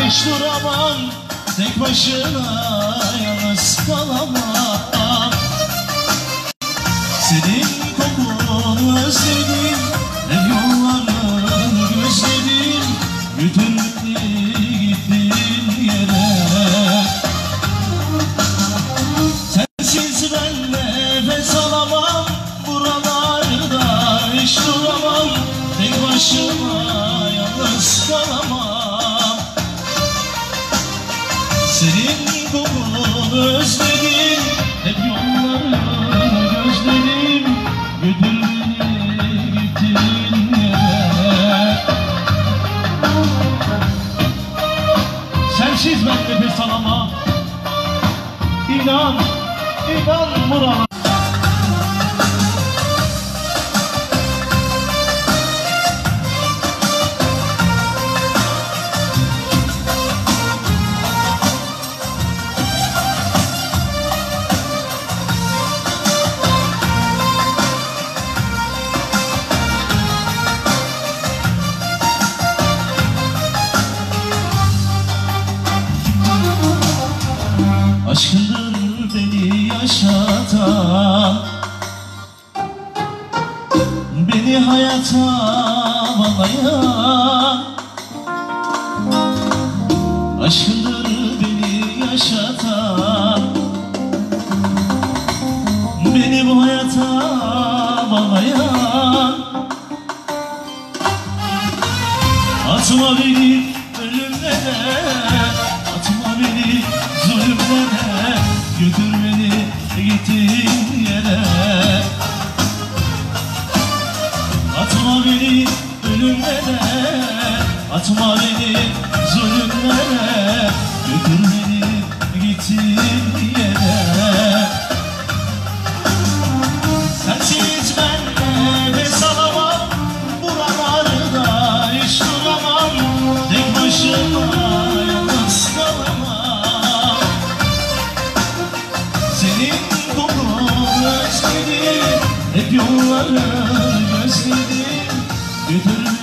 hiç duramam, tek başına yalnız kalamam. Senin kokunu özledim, hep yollarını gözledim, götür beni gittiğin yere. Sensiz ben nefes alamam, buralarda hiç duramam, tek başıma yalnız kalamam. Senin kokunu özledim, hep yollarını gözledim, götür beni gittiğin yere. Sensiz ben nefes alamam, İnan, inan buna. Aşkındır beni yaşatan, beni hayata bağlayan. Aşkındır beni yaşatan, beni bu hayata bağlayan. Atma beni ölümlere, atma beni zulümlere, götür beni gittiğin yere. Atma beni ölümlere, atma beni zulümlere, götür beni gittiğin yere. Sensiz ben nefes alamam, buralarda hiç duramam, tek başıma yalnız kalamam. Senin kokunu özledim, hep yolları gözledim, götür